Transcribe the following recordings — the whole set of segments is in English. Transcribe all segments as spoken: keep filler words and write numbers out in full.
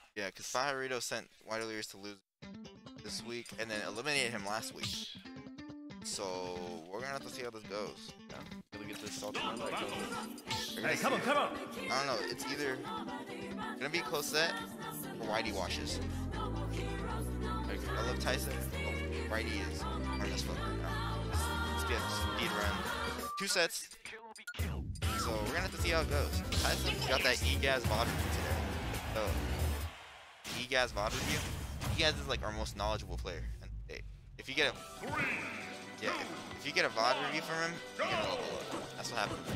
Yeah, because Fajarito sent White Illyris to lose this week and then eliminated him last week. So we're gonna have to see how this goes. Yeah. Gotta get this salty runback over. Hey, come on, come on! I don't know. It's either gonna be a close set or Whitey washes. Like, I love Tyson. Oh, Whitey is on this foot right now. Let's get speed run. Two sets. So we're gonna have to see how it goes. Tyson's got that E-Gaz V O D review today. So E-Gaz V O D review. E-Gaz is like our most knowledgeable player. And hey, if you get a yeah, if, if you get a V O D review from him, you're gonna level up. That's what happened.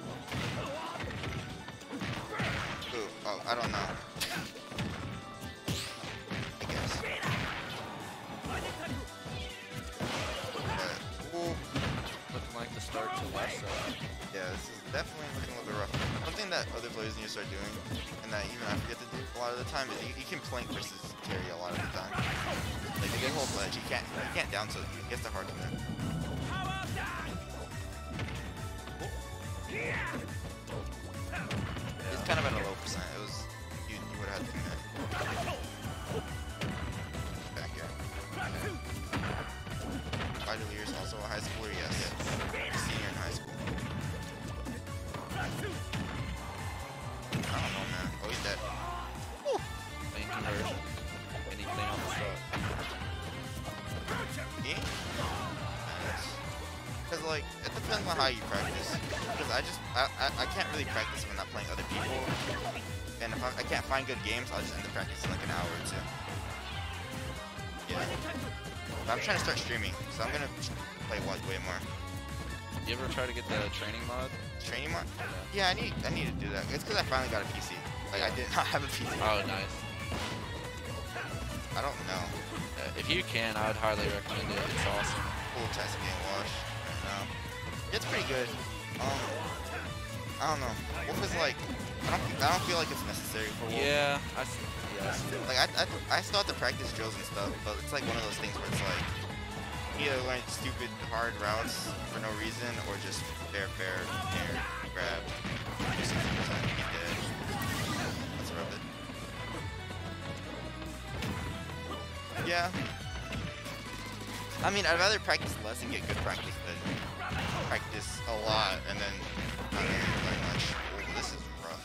Ooh, oh, I don't know. I guess. But, ooh. Looking like the start to last set. Yeah, this is definitely looking a little bit rough. One thing that other players need to start doing, and that even I forget to do a lot of the time, is you, you can plank versus carry a lot of the time. Like if you hold ledge, you can't you can't down tilt. It gets the hard to win. It's kind of at a low percent. It was you you would have had to commit. Back here. White Illyris also a high schooler, yes. yes. Senior in high school. I don't know, man. Oh, he's dead. Woo. Main conversion. Anything on the start. Me? Because, like, it depends on how you practice. Because I just, I, I, I can't really practice when I'm not playing other people. And if I, I can't find good games, I'll just end up practicing like an hour or two. Yeah. But I'm trying to start streaming, so I'm gonna play way, way more. You ever try to get the training mod? Training mod? Yeah, I need I need to do that. It's because I finally got a P C. Like I did not have a P C. Oh, nice. I don't know. Uh, if you can, I would highly recommend it. It's awesome. Cool test getting washed right now. It's pretty good. Um, I don't know. Wolf is like, I don't I don't feel like it's necessary for Wolf. Yeah, I see. Yeah, I see. Like I, I I still have to practice drills and stuff, but it's like one of those things where it's like you either learn stupid hard routes for no reason or just fair fair air grab. sixty percent be dead. That's rough it. Yeah. I mean, I'd rather practice less and get good practice than practice a lot and then not really play much. Ooh, this is rough.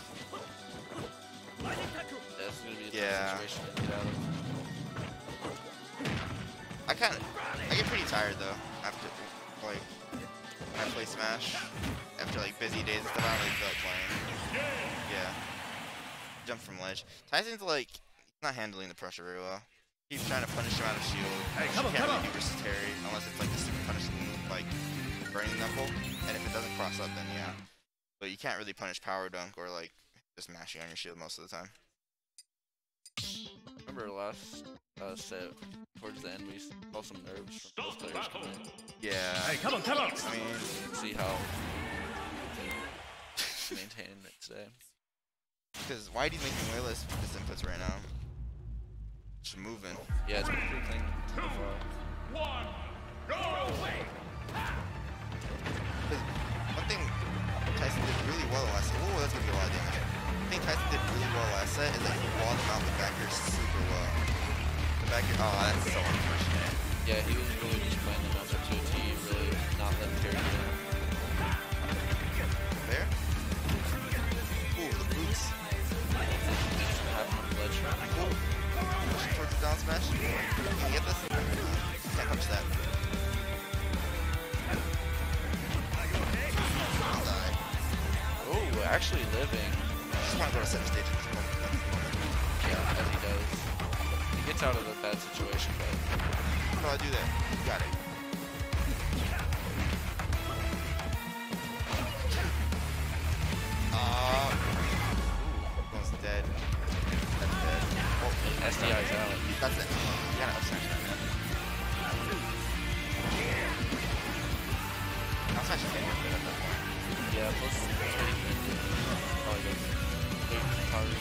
That's gonna be a Yeah. tough situation to get out of. I kind of, I get pretty tired though after, like, when I play Smash. After like busy days and stuff, I don't really feel like playing. Yeah. Jump from ledge. Tyson's like, he's not handling the pressure very well. He's trying to punish him out of shield. Hey, Which come you on, can't come really on. do versus Terry unless it's like a super punishing move like Burning Knuckle. And if it doesn't cross up, then yeah. But you can't really punish Power Dunk or like just mashing on your shield most of the time. Remember last uh, set, towards the end, we saw some nerves from both players come in. Yeah. Hey, come on, come on! I mean, See how maintaining it today. because Whitey's making way less with his inputs right now. Just moving. Yeah, it's been pretty clean so far. One, go! Because one thing Tyson did really well last set. Oh, that's gonna be a lot of damage. One thing Tyson did really well last set is that he walled him out with backer super well. The backer, oh, that's so unfortunate. Yeah, he was really just playing the matchup to a T, really not letting Terry get in. There? Ooh, the boots. Managed to have him on the ledge. Cool. Pushing towards the down smash. Can you get this? No, can't touch that. I'll die. Oh, actually living. I just want to go to center stage at this moment. Yeah, as he does. He gets out of a bad situation, but How do I do that? Got it. Uh, one's dead. That's dead. Oh, S D I's out. that's it. You gotta up smash that, man. Up smash is getting good at that point. Yeah, plus that's what he can do. Oh, he goes. Wait, Tyler.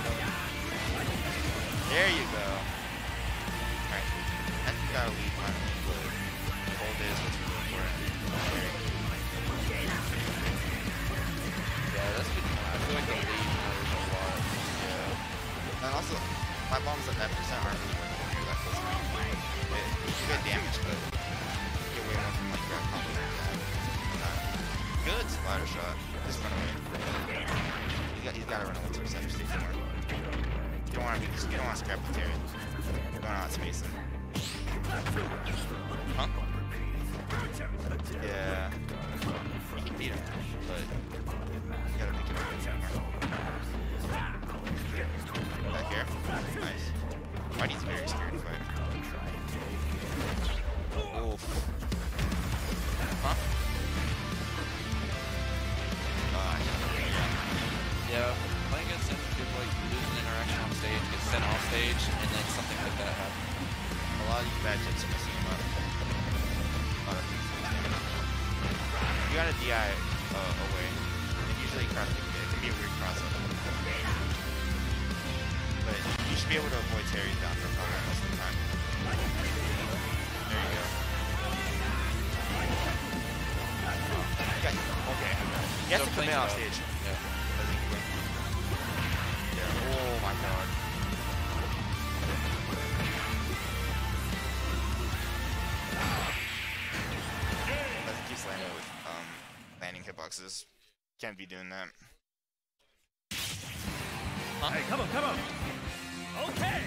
There you go. Alright. I think we gotta leave my hold is what you're looking for. Yeah, that's good. I feel like the lead matters a lot. Yeah. And also, flat bombs at that percent aren't really worth it when you're that close range. It, you get damage, but you get way more from like grab combos like that. Uh, good splatter shot. Just run away. He's got, he's got to run away to the center stage more. You don't want to be, you don't want to scrap with Terry. You're going out space him. Huh? Yeah. You can beat him, but you gotta make it up. Back here. Nice. Whitey's very scared to fight. Oof. Huh? Uh, Yeah, playing against him, people like lose an interaction on stage, get sent off stage, and then something like that happens. a lot of these matchups are messing him up. A lot of things. You got a D I uh, away. And usually cross, it can be a weird crossover. But you should be able to avoid Terry's down from combat most of the time. There you go. Got, okay. He has So to come in playing off it stage. Yeah. I think he went. Yeah. Oh my god. Doesn't keep slamming with um, landing hitboxes. Can't be doing that. Huh? Hey, come on, come on. Okay.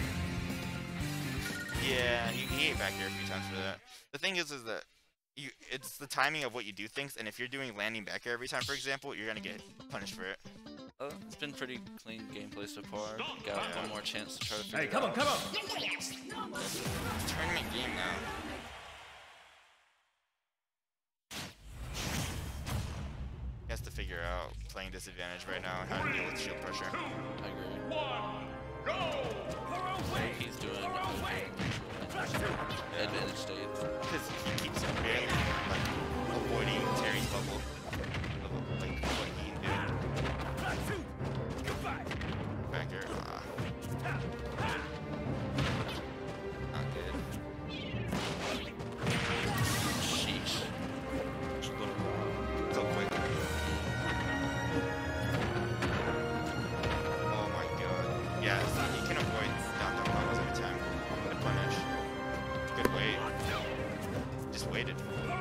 Yeah, he, he ate back there a few times for that. The thing is, is that you it's the timing of what you do things, and if you're doing landing back air every time, for example, you're gonna get punished for it. Uh, it's been pretty clean gameplay so far. Got Yeah. one more chance to try to figure Hey, it come on, out. come on. Tournament game now. He has to figure out playing disadvantage right now and how to deal with shield pressure. I agree. One, go. He's doing advantage state. Because he keeps barely like avoiding Terry's bubble of like what he can do. Back here. Ah. Not good. Sheesh. So quick. Oh my god. Yeah, see, he can avoid down down combos every time. Good punish. Good wait. Just waited.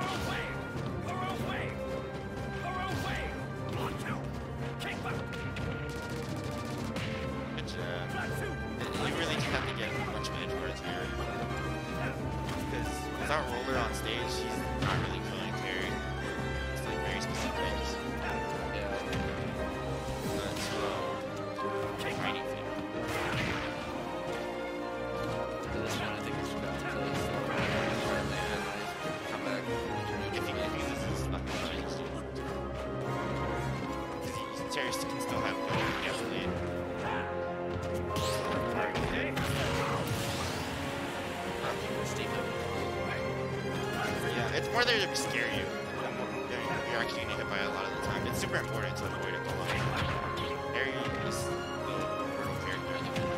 Good job. You really just have to get a bunch of edge guards here. Because without Roller on stage, he's not really killing Terry. It's like very specific things. Yeah. But, uh, mighty fear. This one I think is about to come back. If he, if he uses his fucking legs, because Terry can still have good gas lead. Yeah, it's more there to scare you. than what You're actually getting hit by a lot of the time. It's super important to avoid it. Terry is the brutal character.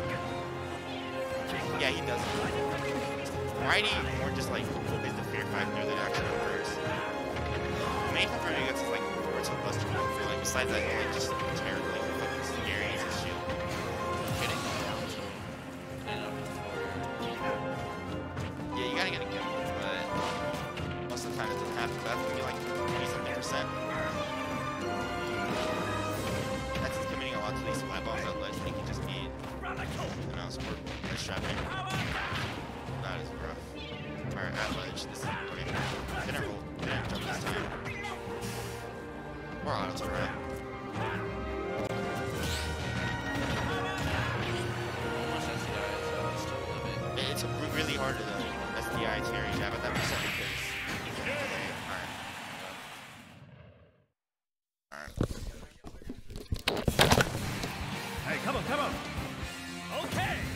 Yeah, he does. Whitey more just like is the fear factor that actually occurs. The main comfort he gets is like words of Buster. Like besides that, he's like just terribly fucking scary as a shield. Getting down to getting up to the floor. Yeah, you gotta get a kill, but most of the time it doesn't happen. That's gonna be like twenty something percent. That's just committing a lot to these flat bombs at ledge when he can just need, you know, support or strapping. That is rough. Alright, at ledge. This is okay. Didn't roll, didn't jump this time. Or auto to right. Almost S D I is uh, still living. It- It's re- really hard to S D I Terry jab at that percent because you can delay it. Alright. Alright. Hey, come on, come on. Okay.